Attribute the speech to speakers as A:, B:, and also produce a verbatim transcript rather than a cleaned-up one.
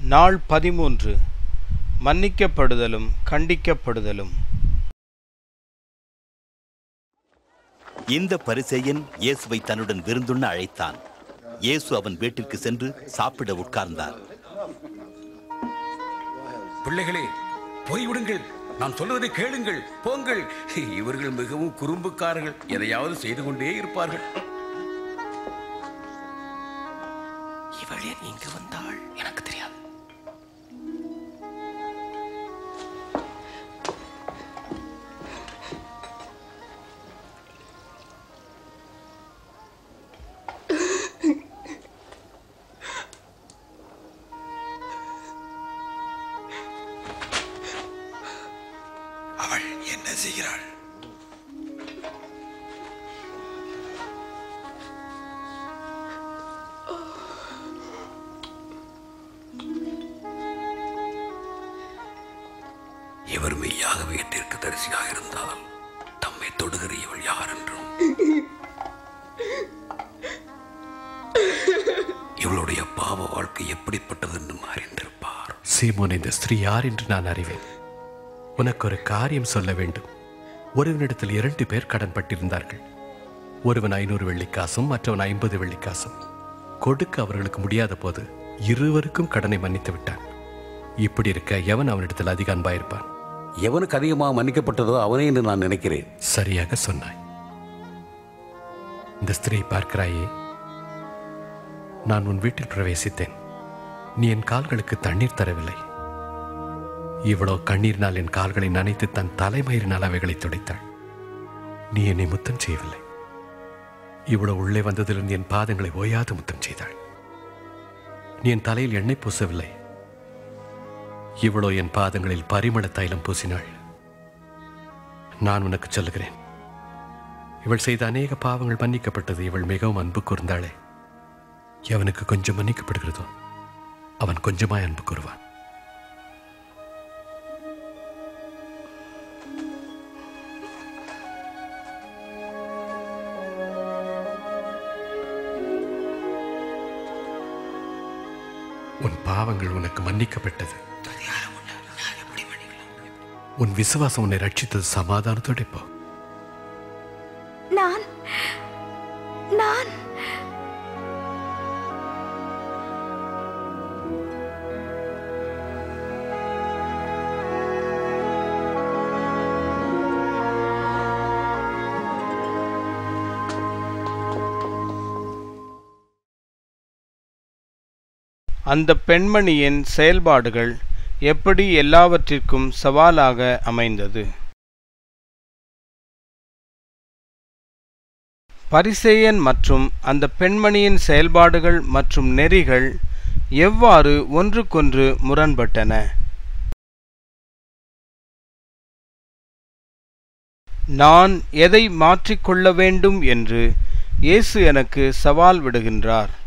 A: நாள் பதிமூன்று. மன்னிக்கப்படுதலும் கண்டிக்கப்படுதலும்.
B: இந்த பரிசேயன் இயேசுவை தன்னுடன் விருந்துண்ண அழைத்தான். இயேசு அவன் வீட்டிற்கு சென்று சாப்பிட உட்கார்ந்தார்.
C: பிள்ளைகளே, போய்விடுங்கள், நான் சொல்வதை கேளுங்கள், போங்கள். இவர்கள் மிகவும் குறும்புக்காரர்கள், எதையாவது செய்து கொண்டே இருப்பார்கள். இவள் ஏன் இங்கு வந்தாள் எனக்கு தெரியாது. அவள் என்ன செய்கிறாள்? இவர் மெய்யாகவே தீர்க்கதரிசியாக இருந்தால் தம்மை தொடுகிற இவள் யார் என்றும் இவளுடைய பாவ வாழ்க்கை எப்படிப்பட்டது என்றும் அறிந்திருப்பார்.
D: சீமோன், இந்த ஸ்திரீ யார் என்று நான் அறிவேன். உனக்கு ஒரு காரியம் சொல்ல வேண்டும். ஒருவனிடத்தில் இரண்டு பேர் கடன் பட்டிருந்தார்கள். ஒருவன் ஐநூறு வெள்ளிக்காசும் மற்றவன் ஐம்பது வெள்ளிக்காசும். கொடுக்க அவர்களுக்கு முடியாத போது இருவருக்கும் கடனை மன்னித்து விட்டான். இப்படி இருக்க எவன் அவனிடத்தில் அதிக அன்பாயிருப்பான்?
C: எவனுக்கு அதிகமாக மன்னிக்கப்பட்டதோ அவனே என்று நான் நினைக்கிறேன்.
D: சரியாக சொன்னாய். இந்த ஸ்திரீ பார்க்கிறாயே, நான் உன் வீட்டில் பிரவேசித்தேன். நீ என் கால்களுக்கு தண்ணீர் தரவில்லை. இவ்வளோ கண்ணீரினால் என் கால்களை நனைத்து தன் தலைமயிரினால் அவைகளை துடைத்தாள். நீ என்னை முத்தம் செய்யவில்லை. இவ்வளவு உள்ளே வந்ததிலிருந்து என் பாதங்களை ஓயாது முத்தம் செய்தாள். நீ என் தலையில் எண்ணெய் பூசவில்லை. இவ்வளோ என் பாதங்களில் பரிமள தைலம் பூசினாள். நான் உனக்கு சொல்லுகிறேன், இவள் செய்த அநேக பாவங்கள் மன்னிக்கப்பட்டது. இவள் மிகவும் அன்பு கூர்ந்தாளே. எவனுக்கு கொஞ்சம் மன்னிக்கப்படுகிறதோ அவன் கொஞ்சமாய் அன்பு கூறுவான். உன் பாவங்கள் உனக்கு மன்னிக்கப்பட்டது. உன் விசுவாசம் உன்னை ரட்சித்தது. சமாதானத்தோட போ.
E: நான் நான்
A: அந்த பெண்மணியின் செயல்பாடுகள் எப்படி எல்லாவற்றிற்கும் சவாலாக அமைந்தது? பரிசேயன் மற்றும் அந்த பெண்மணியின் செயல்பாடுகள் மற்றும் நெறிகள் எவ்வாறு ஒன்றுக்கொன்று முரண்பட்டன? நான் எதை மாற்றிக்கொள்ள வேண்டும் என்று இயேசு எனக்கு சவால் விடுகின்றார்.